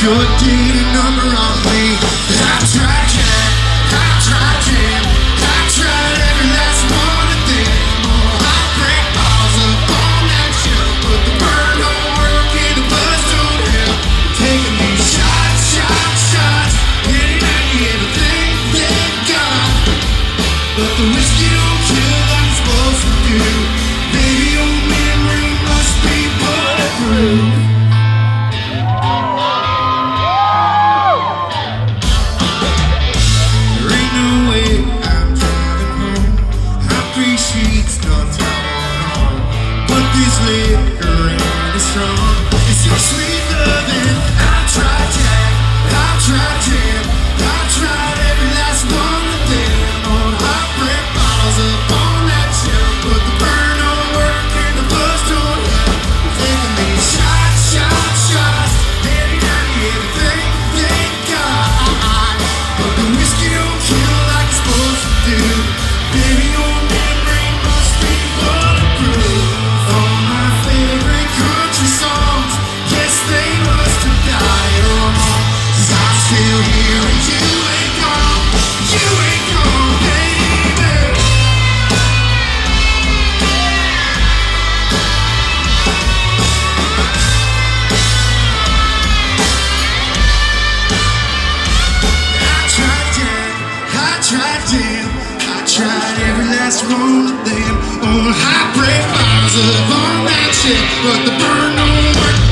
your dating number on me. I tried Jack, I tried Jim, I tried every last one of them. I break balls up on that shelf, but the burn don't work and the buzz don't help. Taking these shots, getting at everything they got, but the whiskey don't kill like it's supposed to do. Baby, your memory must be bulletproof. Liquor ain't as strong as your sweet loving. I tried Jack, I tried Jim, I tried every last one of them. On heartbreak bottles up on that shelf, but the burn don't work and the buzz don't help. Taking these shots, getting at everything they got, but the whiskey don't kill like it's supposed to do. Baby, your memory must be bulletproof. Songs, yes, they must have died on. 'Cause I'm still here and you ain't gone, baby. I tried Jack, I tried Jim, I tried every last one of them. On heartbreak bottles up on that shit, but the burn don't work.